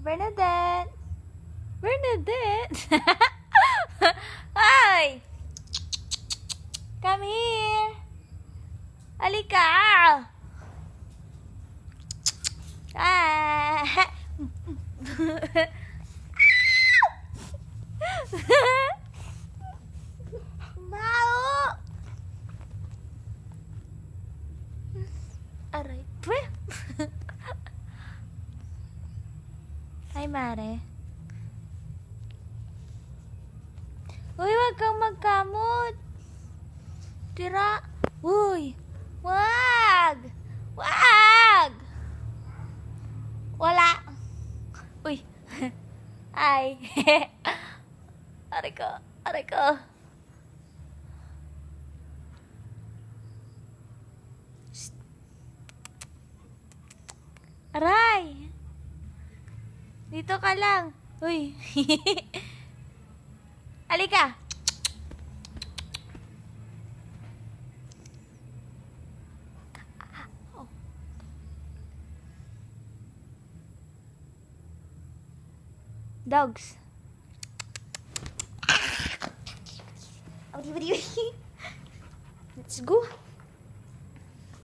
Bernadette! Bernadette! Hi! Come here! Halika! Ah! Bao! Aray. Pwe! Hi, Mare. Uy, wag kang magkamot. Tira. Uy! Wag! Wag! Wala. Uy. Ay. Aray ko. Aray ko. Aray! Dito ka lang. Uy. Halika. Dogs. Let's go.